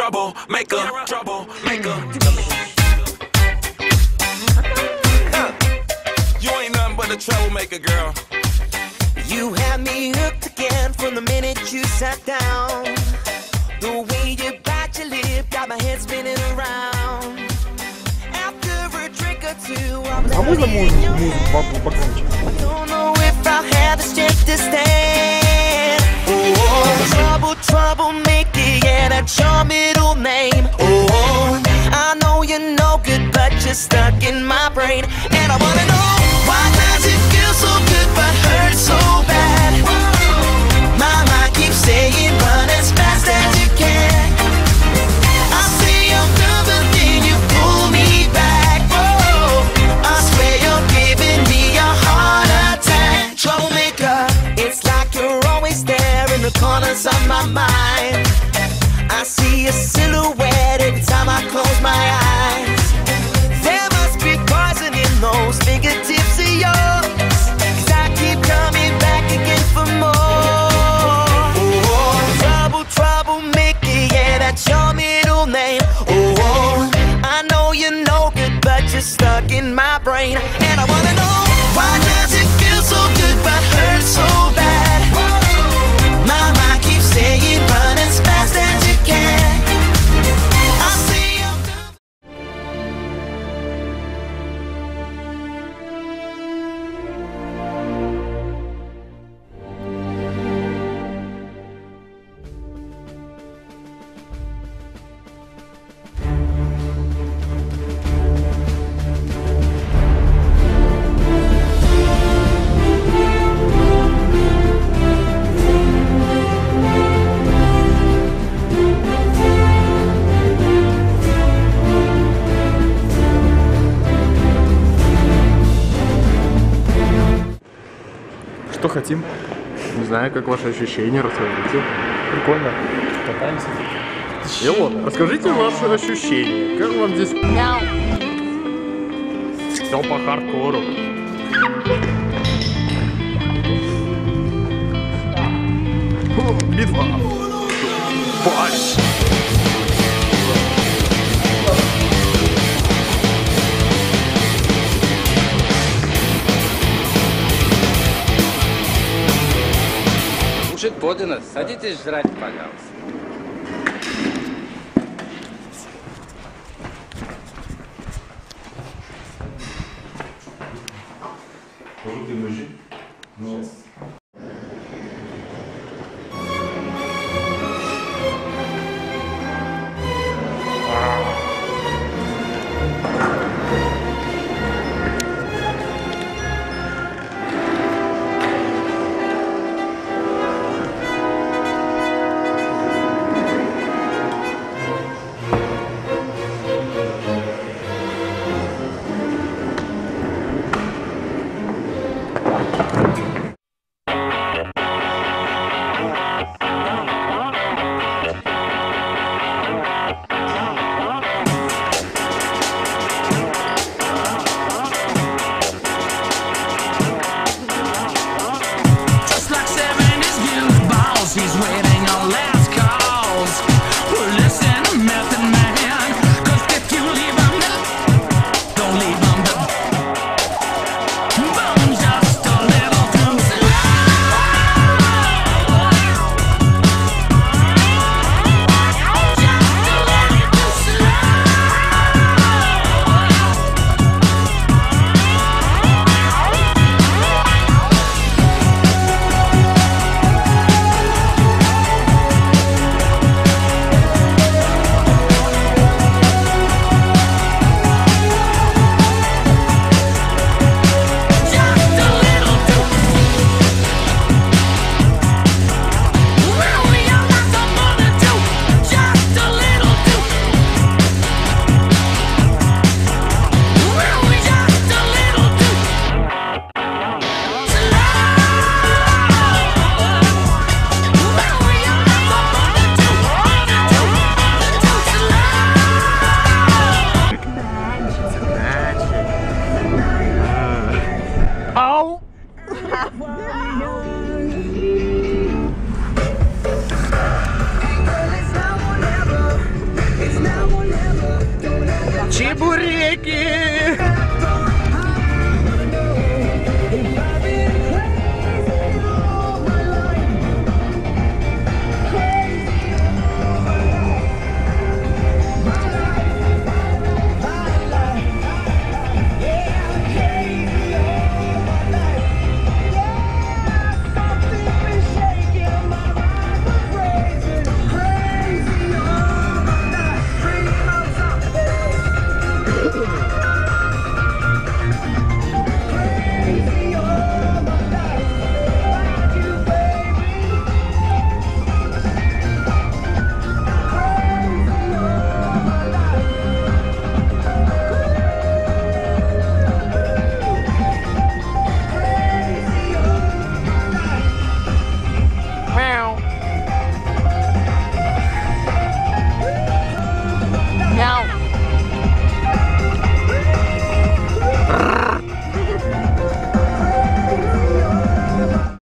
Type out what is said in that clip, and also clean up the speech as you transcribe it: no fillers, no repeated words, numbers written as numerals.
troublemaker, troublemaker. You ain't nothing but a troublemaker, girl. You had me hooked again from the minute you sat down. The way you bite your lip got my head spinning around. After a drink or two, I'm можно музыку покруче? don't know if I'll have the strength to stand. Oh, trouble, troublemaker, yeah, that's your middle name. Oh, I know you're no good, but you're stuck in my brain. And I wanna know, why does it feel so good but hurt so bad? My mind keeps saying run as fast as you can. I say I'm done, but then you pull me back. Oh, I swear you're giving me a heart attack. Troublemaker, it's like you're always there in the corners of my mind. I see a silhouette every time I close my eyes. There must be poison in those fingertips of yours, 'cause I keep coming back again for more. Oh, trouble, troublemaker, yeah, that's your middle name. Oh, I know you're no good, but you're stuck in my brain. And I wanna know, why does it feel so good but hurt so bad? My mind keeps saying run as fast as you can. I see I'm done. Что хотим? Не знаю, как ваши ощущения, расскажите. Прикольно. Катаемся. Илон, расскажите ваши ощущения. Как вам здесь? Все по хардкору. Битва. Пасть. Кушать подано. Садитесь жрать, пожалуйста. веки